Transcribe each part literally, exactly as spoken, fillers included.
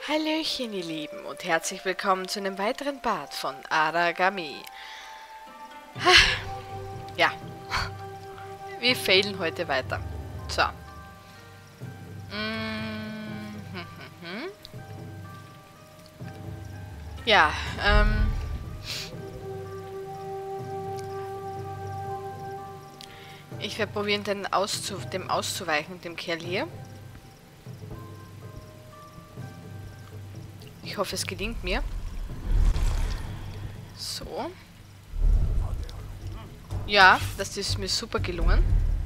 Hallöchen, ihr Lieben, und herzlich willkommen zu einem weiteren Part von Aragami. Ja, wir failen heute weiter. So. Ja, ähm... ich werde probieren, den auszu dem auszuweichen, dem Kerl hier. Ich hoffe, es gelingt mir. So. Ja, das ist mir super gelungen.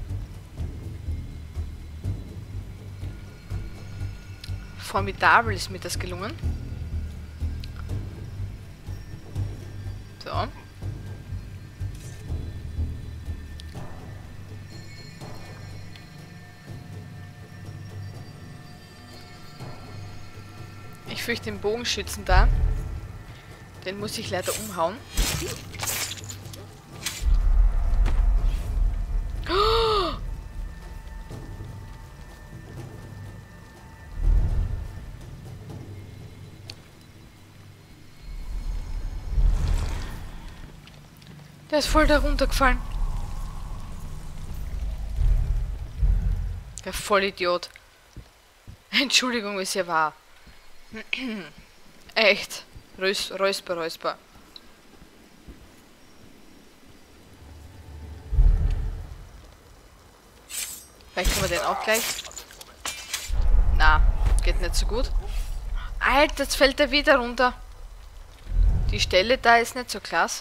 Formidabel ist mir das gelungen. So. Ich fürchte den Bogenschützen da. Den muss ich leider umhauen. Oh! Der ist voll da runtergefallen. Der Vollidiot. Entschuldigung, ist ja wahr. Echt. Räus Räusper, Räusper. Vielleicht können wir den auch gleich. Na, geht nicht so gut. Alter, jetzt fällt er wieder runter. Die Stelle da ist nicht so klasse.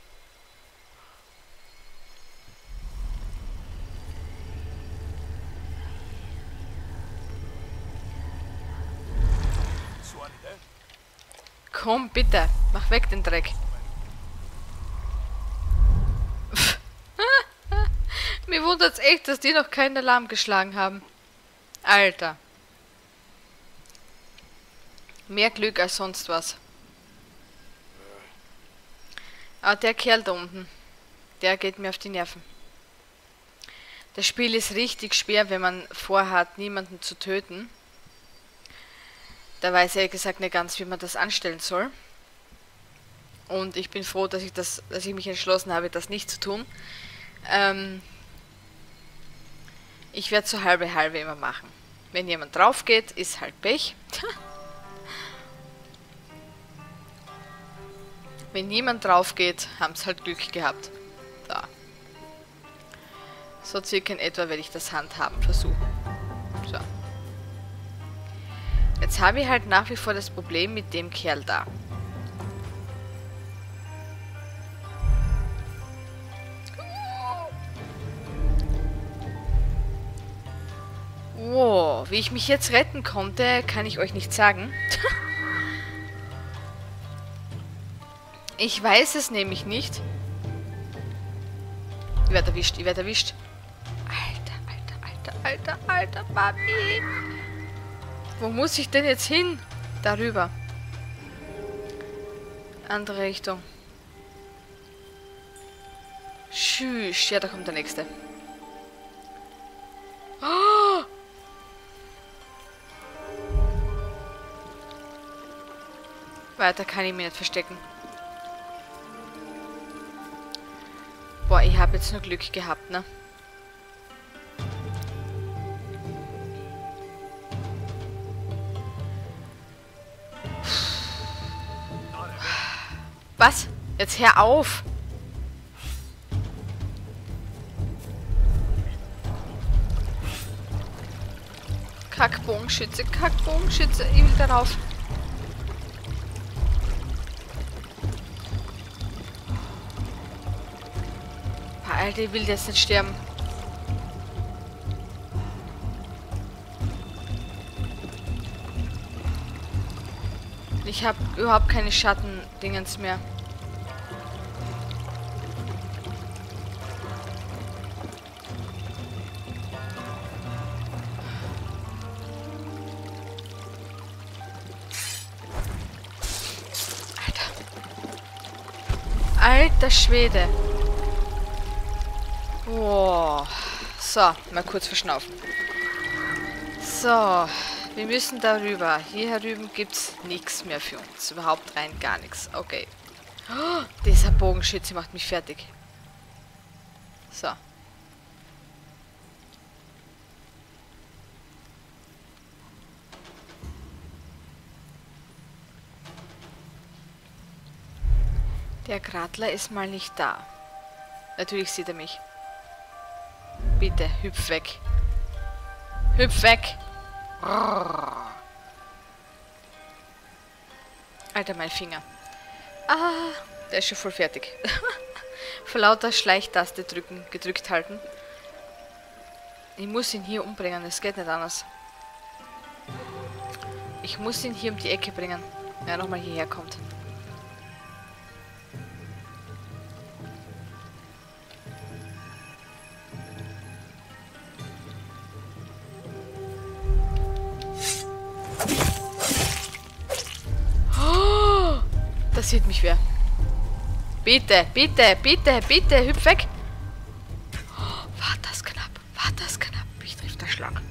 Komm, bitte. Mach weg den Dreck. Mir wundert es echt, dass die noch keinen Alarm geschlagen haben. Alter. Mehr Glück als sonst was. Aber der Kerl da unten, der geht mir auf die Nerven. Das Spiel ist richtig schwer, wenn man vorhat, niemanden zu töten. Da weiß ich ehrlich gesagt nicht ganz, wie man das anstellen soll. Und ich bin froh, dass ich das, dass ich mich entschlossen habe, das nicht zu tun. Ähm ich werde so halbe halbe immer machen. Wenn jemand drauf geht, ist halt Pech. Wenn niemand drauf geht, haben es halt Glück gehabt. Da. So circa in etwa werde ich das handhaben versuchen. So. Jetzt habe ich halt nach wie vor das Problem mit dem Kerl da. Wow, wie ich mich jetzt retten konnte, kann ich euch nicht sagen. Ich weiß es nämlich nicht. Ich werde erwischt, ich werde erwischt. Alter, alter, alter, alter, alter, Papi. Wo muss ich denn jetzt hin? Darüber. Andere Richtung. Tschüss. Ja, da kommt der nächste. Oh! Weiter kann ich mich nicht verstecken. Boah, ich habe jetzt nur Glück gehabt, ne? Was? Jetzt hör auf! Kackbogenschütze, Kackbogenschütze, ich will darauf. Alter, ich will jetzt nicht sterben. Ich habe überhaupt keine Schattendingens mehr. Alter. Alter Schwede. Boah. So, mal kurz verschnaufen. So, Wir müssen darüber. Hier herüben gibt es nichts mehr für uns. Überhaupt rein gar nichts. Okay. Oh, dieser Bogenschütze macht mich fertig. So. Der Gradler ist mal nicht da. Natürlich sieht er mich. Bitte, hüpf weg. Hüpf weg! Alter, mein Finger. Ah, der ist schon voll fertig. Vor lauter Schleichtaste drücken, gedrückt halten. Ich muss ihn hier umbringen, es geht nicht anders. Ich muss ihn hier um die Ecke bringen. Ja, nochmal hierher kommt. Da sieht mich wer. Bitte, bitte, bitte, bitte, hüpf weg. Oh, war das knapp, war das knapp. Ich triff der Schlag.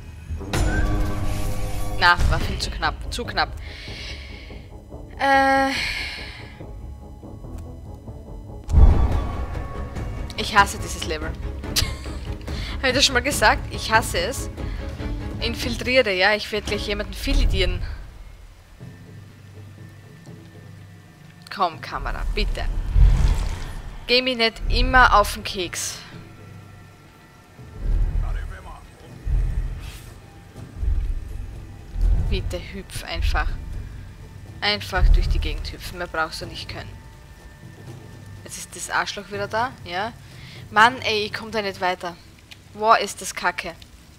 Na, war viel zu knapp, zu knapp. Äh... Ich hasse dieses Level. Habe ich das schon mal gesagt? Ich hasse es. Infiltriere, ja, ich werde gleich jemanden filidieren. Komm, Kamera, bitte. Geh mir nicht immer auf den Keks. Bitte hüpf einfach. Einfach durch die Gegend hüpfen. Mehr brauchst du nicht können. Jetzt ist das Arschloch wieder da, ja? Mann, ey, ich komm da nicht weiter. Wow, ist das Kacke.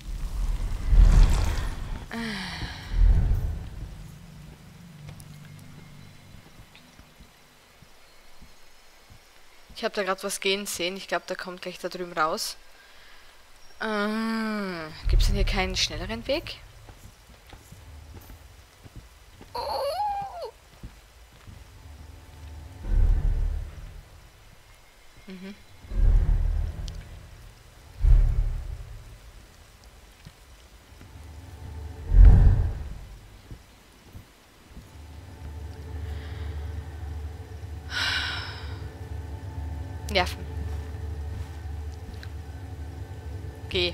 Ich habe da gerade was gehen sehen. Ich glaube, der kommt gleich da drüben raus. Ähm, gibt es denn hier keinen schnelleren Weg? Oh. Mhm. Nerven. Geh.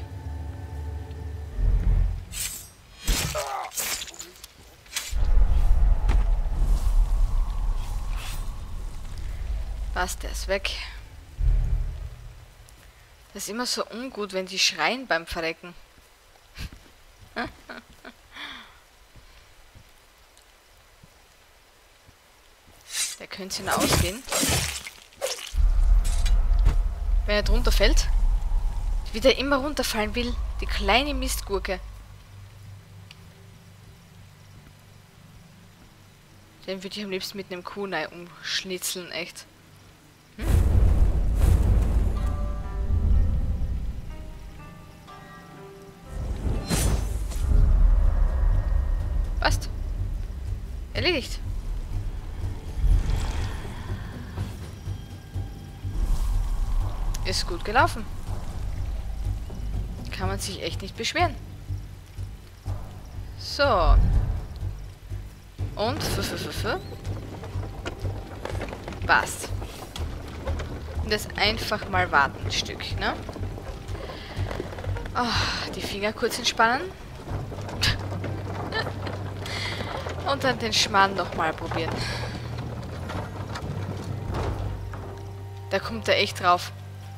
Was, der ist weg. Das ist immer so ungut, wenn die schreien beim Verrecken. Der könnte ihn ausgehen. Wenn er drunter fällt. Wie der immer runterfallen will. Die kleine Mistgurke. Den würde ich am liebsten mit einem Kunai umschnitzeln, echt. Hm? Passt. Erledigt. Ist gut gelaufen. Kann man sich echt nicht beschweren. So. Und f f f f. Passt. Und das einfach mal warten ein Stück, ne? Oh, die Finger kurz entspannen. Und dann den Schmarrn nochmal probieren. Da kommt er echt drauf.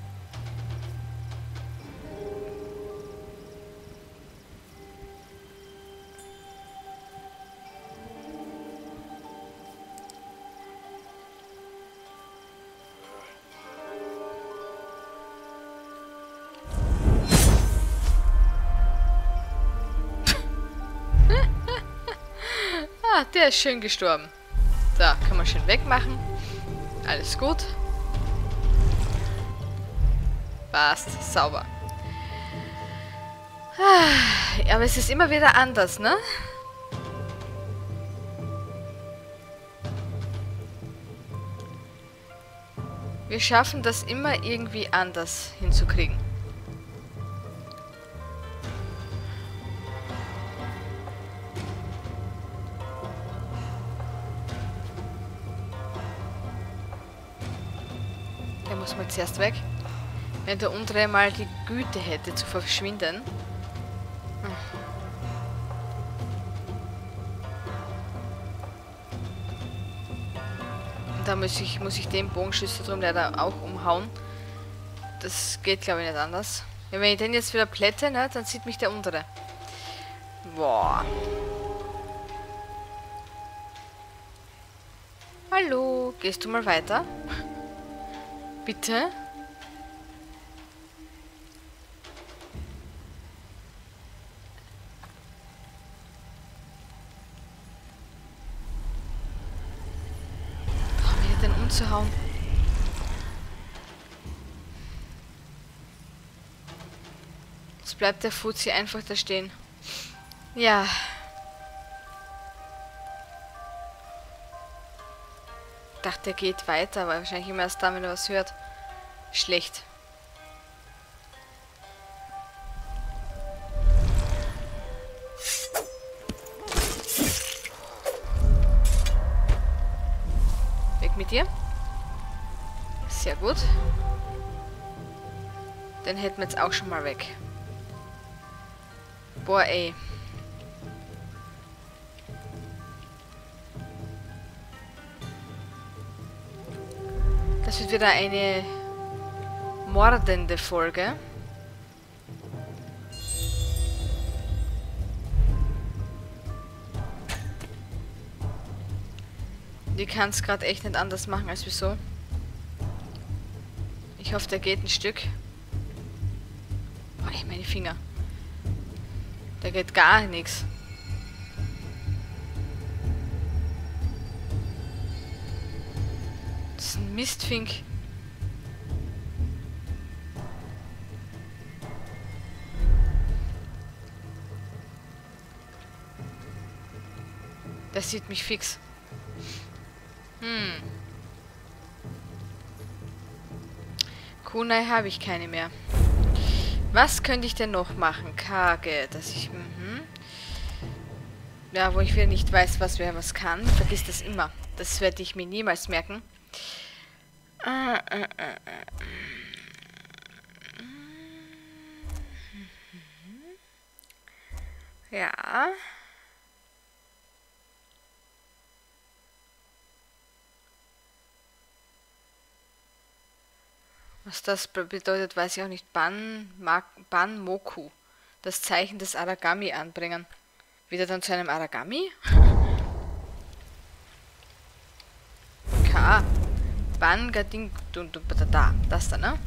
Ah, der ist schön gestorben. So, kann man schön wegmachen. Alles gut. Passt, sauber. Ah, aber es ist immer wieder anders, ne? Wir schaffen das immer irgendwie anders hinzukriegen. muss mal zuerst weg. Wenn der untere mal die Güte hätte zu verschwinden. Hm. Und da muss ich, muss ich den Bogenschütze drum leider auch umhauen. Das geht, glaube ich, nicht anders. Ja, wenn ich den jetzt wieder plätte, ne, dann sieht mich der untere. Boah. Hallo, gehst du mal weiter? Bitte? Trau mir den umzuhauen. Jetzt bleibt der Fuzzi einfach da stehen. Ja. Ich dachte, er geht weiter, aber wahrscheinlich immer erst dann, wenn er was hört. Schlecht. Weg mit dir. Sehr gut. Den hätten wir jetzt auch schon mal weg. Boah, ey. Das wird wieder eine mordende Folge. Die kann es gerade echt nicht anders machen als wieso. Ich hoffe, der geht ein Stück. Boah, ey, meine Finger. Da geht gar nichts. Das ist ein Mistfink. Der sieht mich fix. Hm. Kunai habe ich keine mehr. Was könnte ich denn noch machen? Kage, dass ich... Mhm. Ja, wo ich wieder nicht weiß, was wer was kann. Vergiss das immer. Das werde ich mir niemals merken. Äh, äh, äh, äh. Ja. Was das bedeutet, weiß ich auch nicht. Ban, Ban Moku. Das Zeichen des Aragami anbringen. Wieder dann zu einem Aragami? K. Ban Gading. Da. Das da, ne?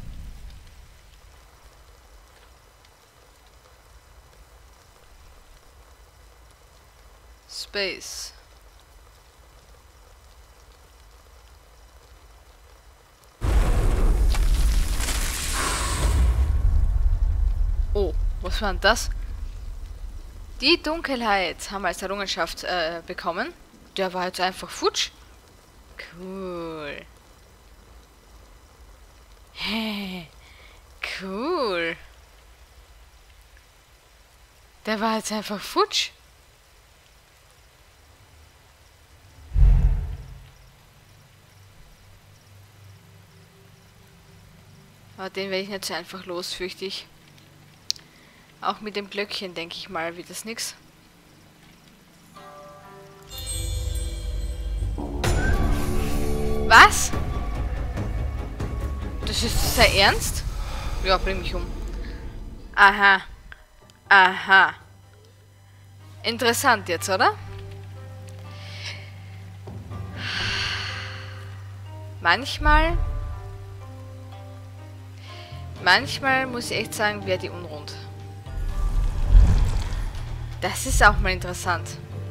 Space. Oh, was war denn das? Die Dunkelheit haben wir als Errungenschaft äh, bekommen. Der war jetzt einfach futsch. Cool. Hey, cool. Der war jetzt einfach futsch. Aber den werde ich nicht so einfach los, fürchte ich. Auch mit dem Glöckchen, denke ich mal, wird das nix. Was? Das ist sehr ernst? Ja, bring mich um. Aha. Aha. Interessant jetzt, oder? Manchmal... Manchmal muss ich echt sagen, wäre die unrund. Das ist auch mal interessant.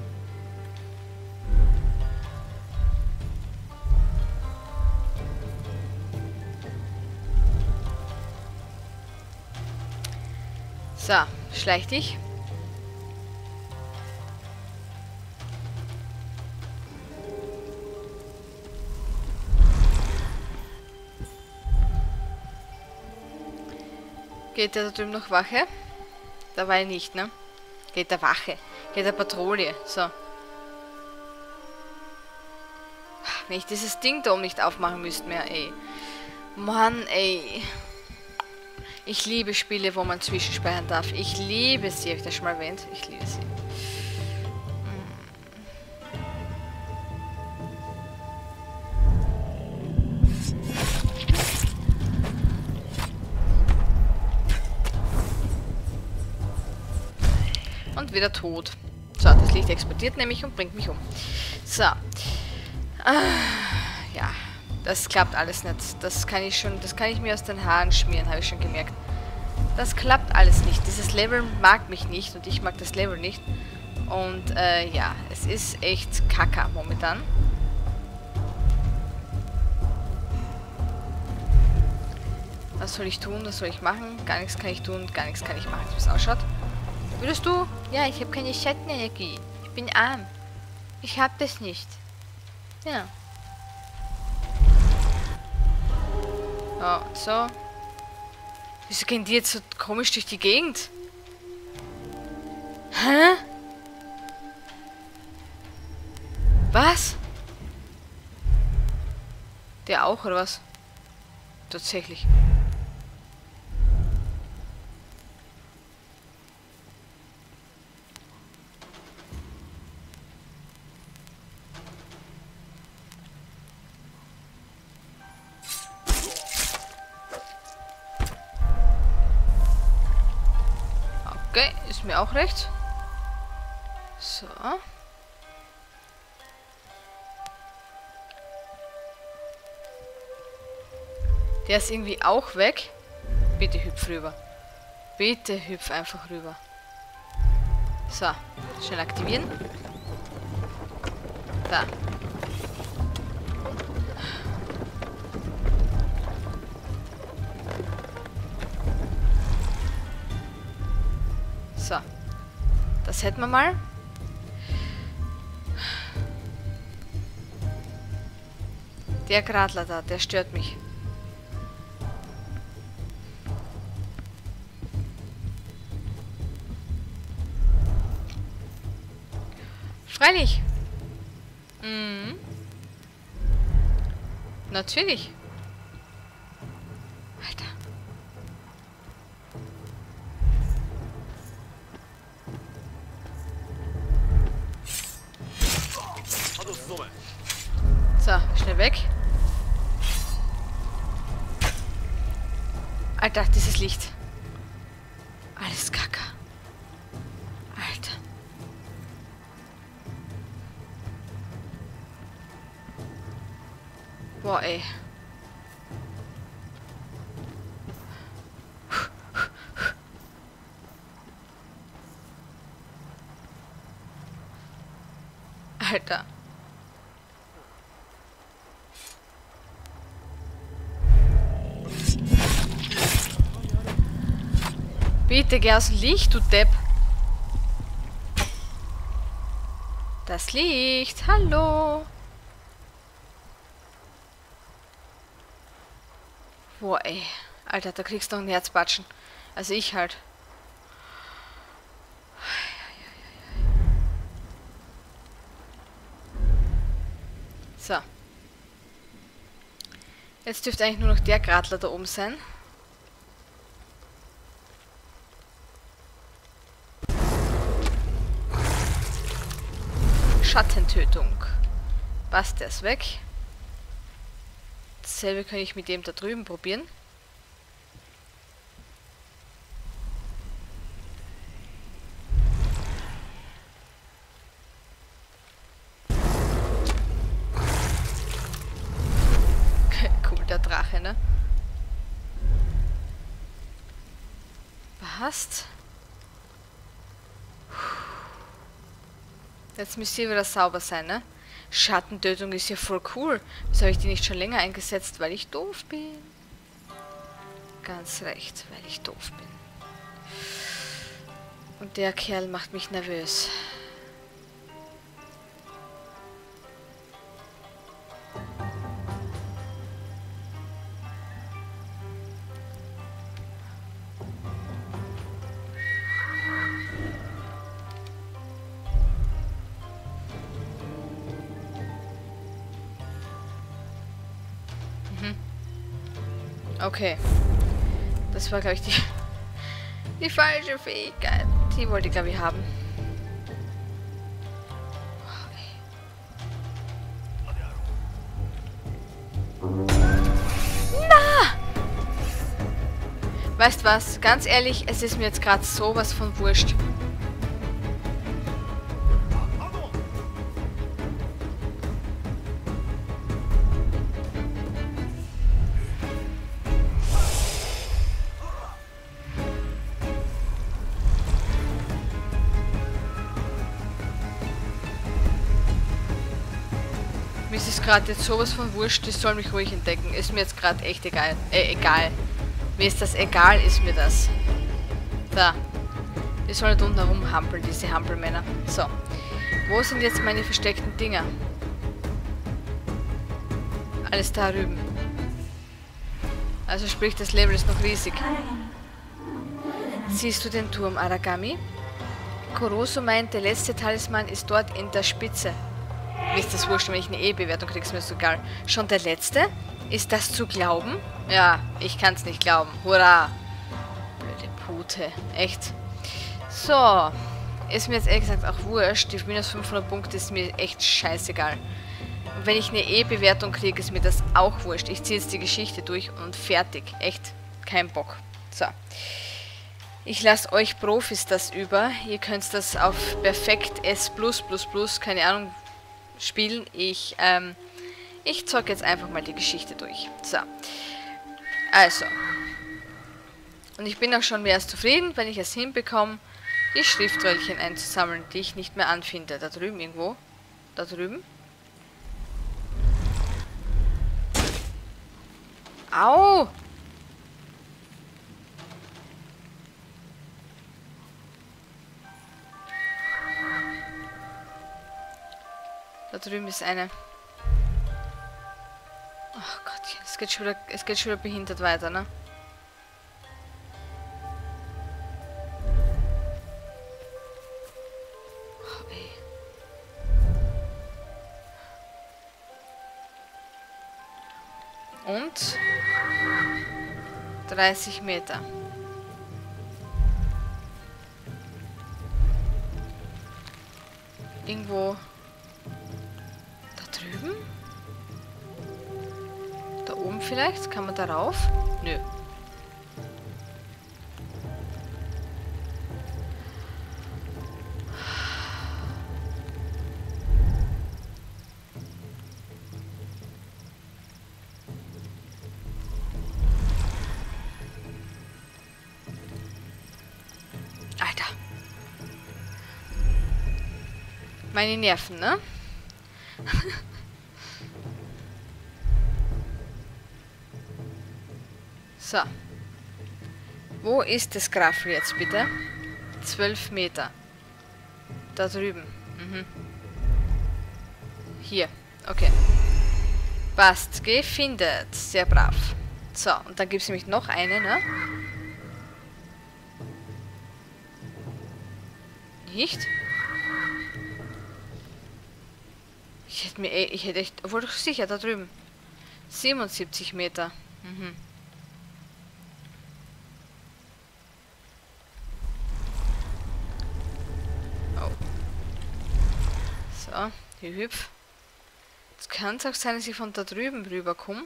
So, schleich dich. Geht der da drüben noch Wache? Da war ich nicht, ne? Geht der Wache. Geht der Patrouille. So. Wenn ich dieses Ding da oben nicht aufmachen müsste mehr, ey. Mann, ey. Ich liebe Spiele, wo man zwischenspeichern darf. Ich liebe sie, habe ich das schon mal erwähnt? Ich liebe sie. Und wieder tot. So, das Licht explodiert nämlich und bringt mich um. So. Ah, ja, das klappt alles nicht. Das kann ich schon, das kann ich mir aus den Haaren schmieren, habe ich schon gemerkt. Das klappt alles nicht. Dieses Level mag mich nicht und ich mag das Level nicht. Und äh, ja, es ist echt kacke momentan. Was soll ich tun? Was soll ich machen? Gar nichts kann ich tun, gar nichts kann ich machen, wie es ausschaut. Würdest du? Ja, ich habe keine Schattenenergie. Ich bin arm. Ich habe das nicht. Ja. Oh, so. Wieso gehen die jetzt so komisch durch die Gegend? Hä? Was? Der auch, oder was? Tatsächlich. Okay, ist mir auch recht. So. Der ist irgendwie auch weg. Bitte hüpf rüber. Bitte hüpf einfach rüber. So, schnell aktivieren. Da. So. Das hätten wir mal. Der Gradler da, der stört mich. Freilich. Mhm. Natürlich. Alter. So, schnell weg. Alter, dieses Licht. Alles Kacke. Alter. Boah, ey. Alter. Bitte, geh aus dem Licht, du Depp. Das Licht, hallo. Boah, ey. Alter, da kriegst du noch ein Herzbatschen. Also ich halt. So. Jetzt dürfte eigentlich nur noch der Gradler da oben sein. Schattentötung. Passt, der ist weg. Dasselbe kann ich mit dem da drüben probieren. Cool, der Drache, ne? Passt. Jetzt müsste hier wieder sauber sein, ne? Schattentötung ist ja voll cool. Wieso habe ich die nicht schon länger eingesetzt? Weil ich doof bin. Ganz recht, weil ich doof bin. Und der Kerl macht mich nervös. Okay. Das war, glaube ich, die, die falsche Fähigkeit. Die wollte ich, glaube ich, haben. Na! Weißt was? Ganz ehrlich, es ist mir jetzt gerade sowas von wurscht. Mir ist es gerade jetzt sowas von wurscht, die sollen mich ruhig entdecken. Ist mir jetzt gerade echt egal. Äh, egal. Mir ist das egal, ist mir das. Da. Die sollen nicht unten herumhampeln, diese Hampelmänner. So. Wo sind jetzt meine versteckten Dinger? Alles da drüben. Also sprich, das Level ist noch riesig. Siehst du den Turm, Aragami? Koroso meint, der letzte Talisman ist dort in der Spitze. Mir ist das wurscht, wenn ich eine E-Bewertung kriege, ist mir so egal. Schon der letzte? Ist das zu glauben? Ja, ich kann es nicht glauben. Hurra! Blöde Pute. Echt. So. Ist mir jetzt ehrlich gesagt auch wurscht. Die minus fünfhundert Punkte ist mir echt scheißegal. Und wenn ich eine E-Bewertung kriege, ist mir das auch wurscht. Ich ziehe jetzt die Geschichte durch und fertig. Echt. Kein Bock. So. Ich lasse euch Profis das über. Ihr könnt das auf perfekt S plus plus plus, keine Ahnung, spielen. Ich, ähm, ich zocke jetzt einfach mal die Geschichte durch. So. Also. Und ich bin auch schon mehr als zufrieden, wenn ich es hinbekomme, die Schriftröllchen einzusammeln, die ich nicht mehr anfinde. Da drüben irgendwo. Da drüben. Au! Da drüben ist eine. Ach Gottchen, es geht schon wieder, es geht schon wieder behindert weiter, ne? Oh, ey. Und dreißig Meter. Irgendwo da drüben? Da oben vielleicht? Kann man da rauf? Nö. Alter. Meine Nerven, ne? So. Wo ist das Graffel jetzt bitte? Zwölf Meter. Da drüben. Mhm. Hier. Okay. Passt. Gefindet. Sehr brav. So, und dann gibt es nämlich noch eine, ne? Nicht? Ich hätte mir eh, ich hätte echt, obwohl doch sicher, da drüben. siebenundsiebzig Meter. Mhm. Oh. So, hier hüpf. Jetzt kann es auch sein, dass ich von da drüben rüberkomme.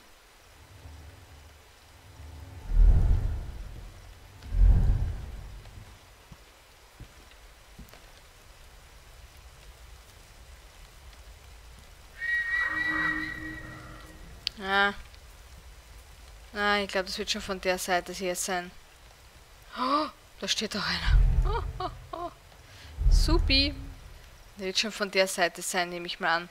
Ah. Ah, ich glaube, das wird schon von der Seite hier sein. Oh, da steht doch einer. Oh, oh, oh. Supi. Der wird schon von der Seite sein, nehme ich mal an.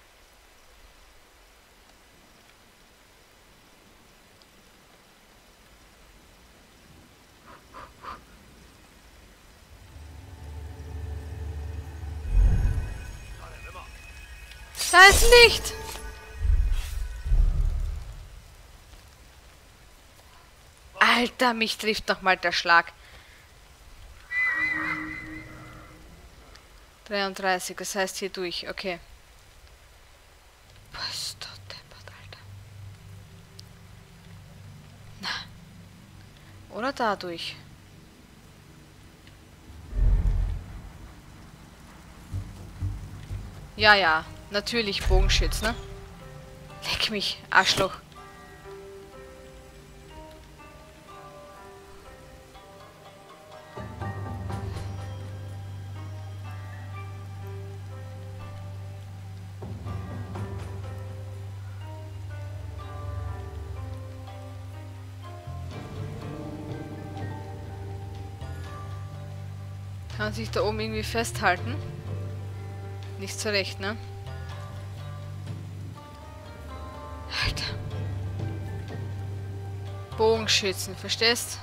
Da ist Licht! Alter, mich trifft noch mal der Schlag. dreiunddreißig, das heißt hier durch, okay. Was ist das deppert, Alter? Na. Oder dadurch. Ja, ja. Natürlich Bogenschütz, ne? Leck mich, Arschloch. Kann sich da oben irgendwie festhalten? Nicht so recht, ne? Alter. Bogenschützen, verstehst?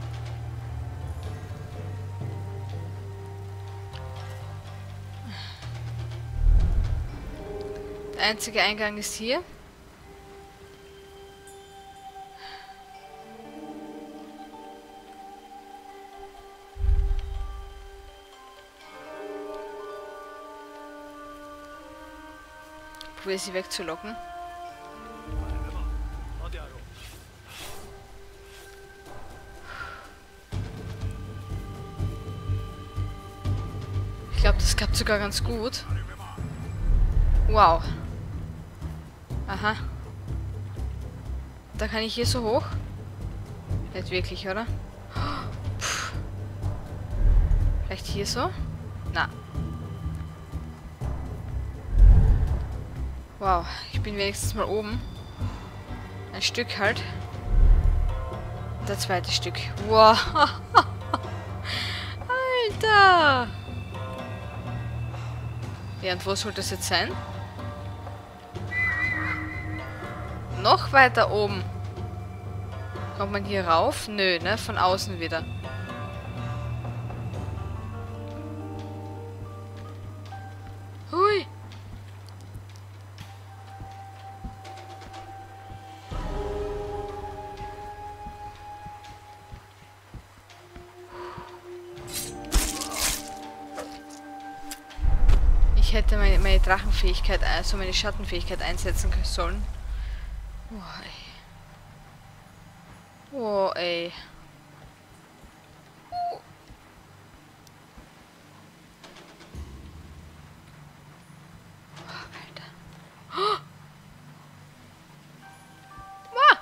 Der einzige Eingang ist hier. Probier sie wegzulocken. Ich glaube, das klappt sogar ganz gut. Wow. Aha. Da kann ich hier so hoch? Nicht wirklich, oder? Puh. Vielleicht hier so? Na. Wow, ich bin wenigstens mal oben. Ein Stück halt. Der zweite Stück. Wow. Alter. Ja, und wo soll das jetzt sein? Noch weiter oben. Kommt man hier rauf? Nö, ne? Von außen wieder. Hui. Ich hätte meine, meine Drachenfähigkeit, also meine Schattenfähigkeit einsetzen sollen. Oh, ey. Oh, ey. Oh. Oh, Alter. Oh. Ah.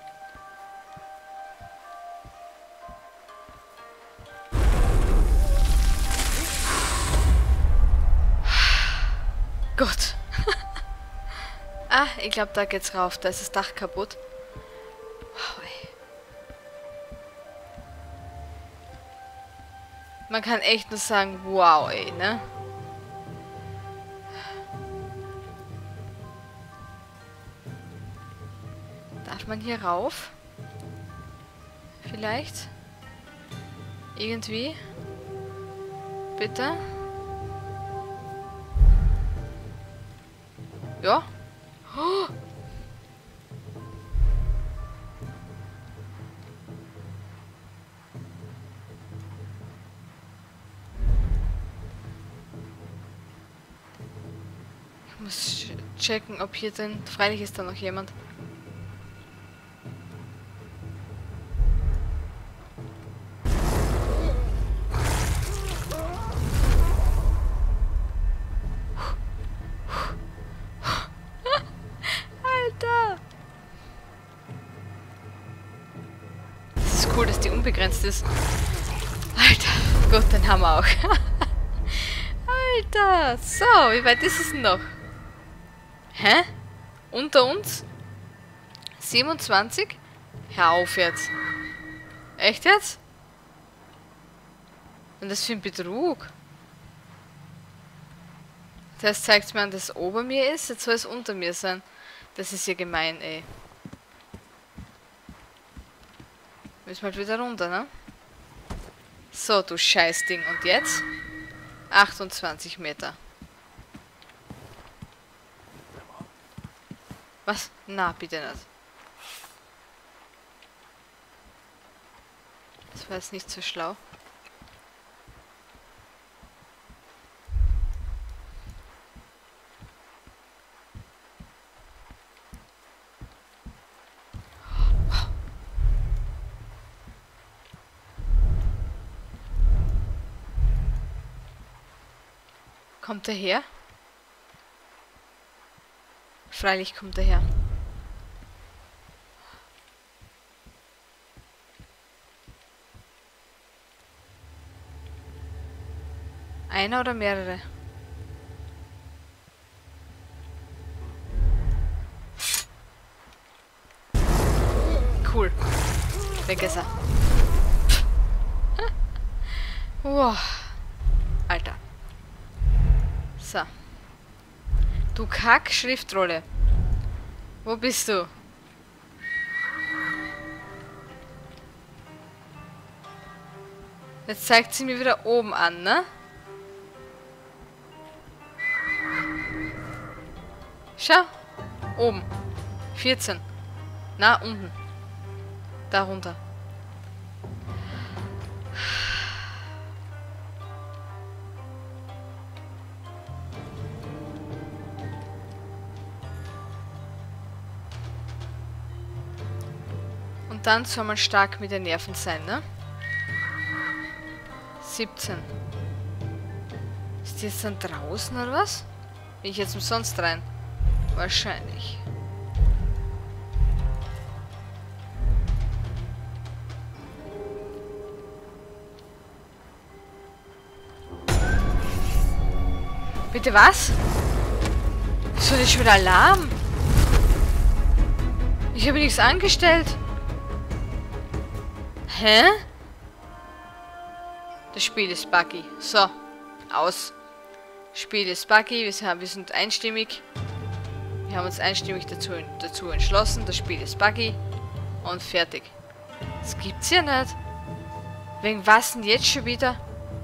Gott. Ah, ich glaube, da geht's rauf. Da ist das Dach kaputt. Wow, ey. Man kann echt nur sagen, wow, ey, ne? Darf man hier rauf? Vielleicht? Irgendwie? Bitte? Ja? Oh. Ich muss checken, ob hier denn... Freilich ist da noch jemand. Alter! Es ist cool, dass die unbegrenzt ist. Alter, gut, den haben wir auch. Alter! So, wie weit ist es denn noch? Hä? Unter uns? siebenundzwanzig? Hör auf jetzt. Echt jetzt? Und das für ein Betrug? Das heißt, zeigt es mir an, dass es ober mir ist? Jetzt soll es unter mir sein. Das ist ja gemein, ey. Müssen wir halt wieder runter, ne? So, du Scheißding. Und jetzt? achtundzwanzig Meter. Was? Na, bitte nicht. Das war jetzt nicht so schlau. Kommt er her? Freilich kommt er her. Einer oder mehrere? Cool. Weg ist er. Wow. Alter. So. Du Kack-Schriftrolle. Wo bist du? Jetzt zeigt sie mir wieder oben an, ne? Schau. Oben. vierzehn. Na, unten. Darunter. Und dann soll man stark mit den Nerven sein, ne? siebzehn. Ist die jetzt dann draußen oder was? Bin ich jetzt umsonst rein? Wahrscheinlich. Bitte was? Ist denn schon wieder Alarm? Ich habe nichts angestellt. Hä? Das Spiel ist buggy. So, aus. Spiel ist buggy, wir sind, wir sind einstimmig. Wir haben uns einstimmig dazu, dazu entschlossen, das Spiel ist buggy. Und fertig. Das gibt's ja nicht. Wegen was denn jetzt schon wieder?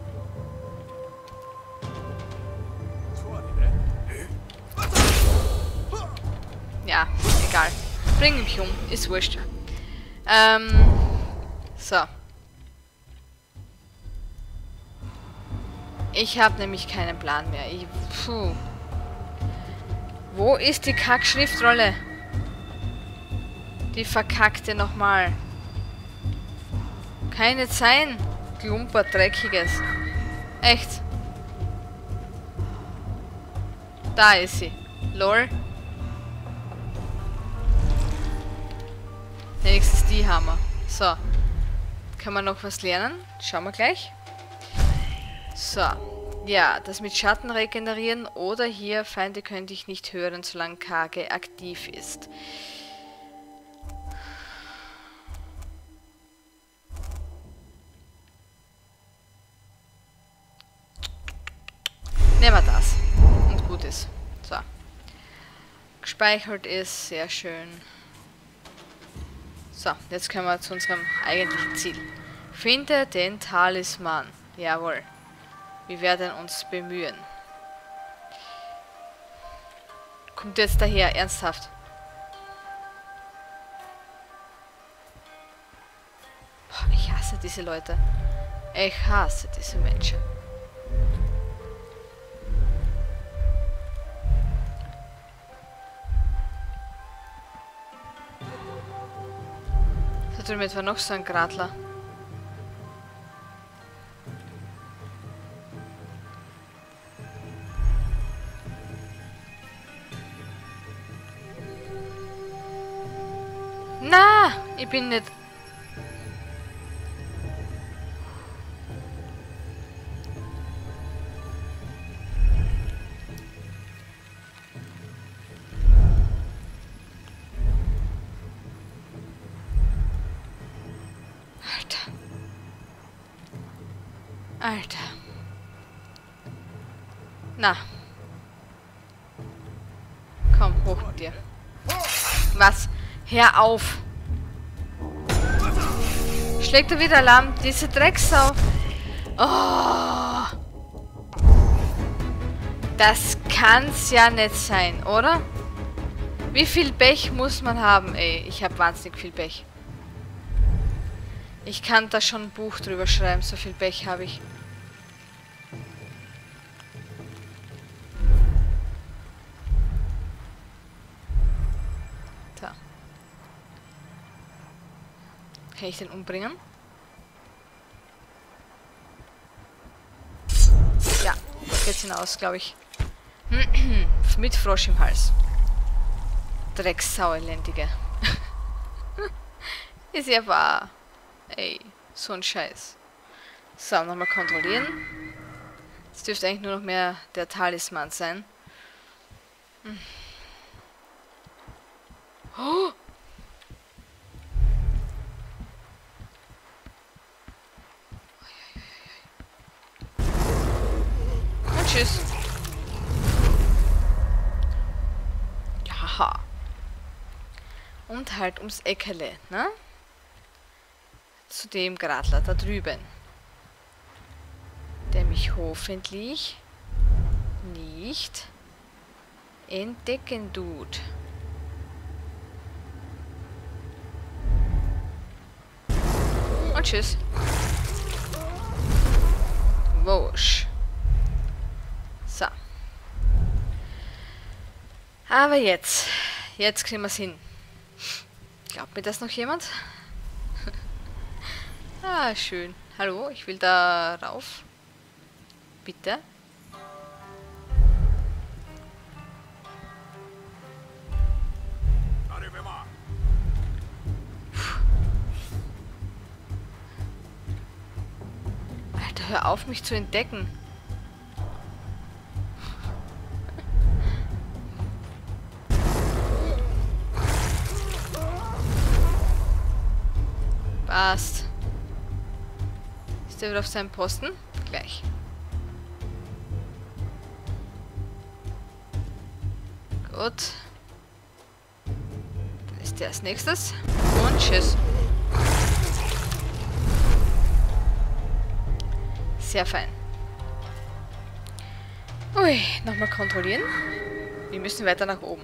Ja, egal. Bring mich um, ist wurscht. Ähm, so. Ich habe nämlich keinen Plan mehr. Ich, puh. Wo ist die Kack-Schriftrolle? Die verkackte nochmal. Keine sein. Klumper, dreckiges. Echt. Da ist sie. Lol. Nächstes die haben wir. So. Kann man noch was lernen? Schauen wir gleich. So. Ja, das mit Schatten regenerieren oder hier Feinde könnte ich nicht hören, solange K G aktiv ist. Nehmen wir das. Und gut ist. So. Gespeichert ist. Sehr schön. So, jetzt können wir zu unserem eigentlichen Ziel. Finde den Talisman. Jawohl. Wir werden uns bemühen. Kommt jetzt daher, ernsthaft. Boah, ich hasse diese Leute. Ich hasse diese Menschen. Da drüben etwa noch so ein Gradler. Na, ich bin nicht. Alter. Alter. Na. Komm, hoch mit dir. Was? Hör auf! Schlägt er wieder Alarm? Diese Drecksau! Oh! Das kann's ja nicht sein, oder? Wie viel Pech muss man haben? Ey, ich habe wahnsinnig viel Pech. Ich kann da schon ein Buch drüber schreiben, so viel Pech habe ich. Kann ich den umbringen? Ja, geht's bisschen aus, glaube ich. Mit Frosch im Hals. Drecksau, elendige. Ist ja wahr. Ey, so ein Scheiß. So, nochmal kontrollieren. Es dürfte eigentlich nur noch mehr der Talisman sein. Hm. Oh! Und tschüss. Jaha. Und halt ums Eckele, ne? Zu dem Gradler da drüben. Der mich hoffentlich nicht entdecken tut. Und tschüss. Wusch. So. Aber jetzt. Jetzt kriegen wir es hin. Glaubt mir das noch jemand? Ah, schön. Hallo, ich will da rauf. Bitte? Alter, hör auf, mich zu entdecken. Passt. Ist der wieder auf seinem Posten? Gleich. Gut. Dann ist der als nächstes. Und tschüss. Sehr fein. Ui, nochmal kontrollieren. Wir müssen weiter nach oben.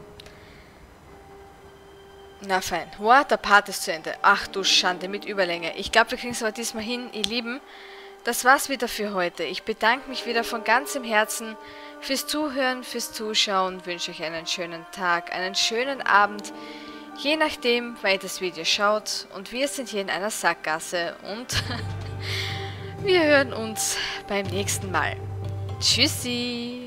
Na fein. Wow, der Part ist zu Ende. Ach du Schande, mit Überlänge. Ich glaube, wir kriegen es aber diesmal hin, ihr Lieben. Das war's wieder für heute. Ich bedanke mich wieder von ganzem Herzen fürs Zuhören, fürs Zuschauen. Wünsche euch einen schönen Tag, einen schönen Abend. Je nachdem, wann ihr das Video schaut. Und wir sind hier in einer Sackgasse. Und wir hören uns beim nächsten Mal. Tschüssi!